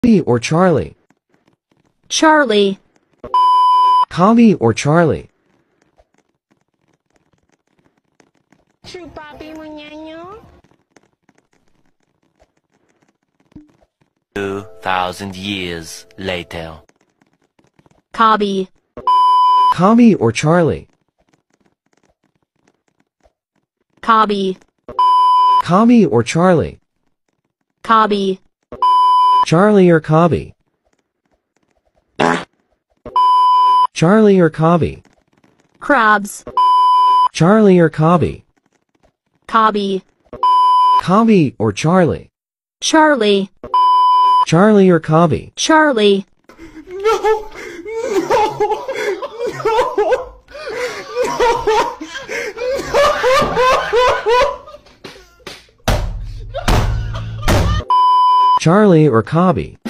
Khaby or Charli? Charli. Khaby or Charli? Su papi muñeño. 2,000 years later. Khaby. Khaby or Charli? Khaby. Khaby or Charli? Khaby. Charli or Khaby? Charli or Khaby? Crabs. Charli or Khaby? Khaby. Khaby or Charli? Charli. Charli or Khaby? Charli. Charli or Khaby?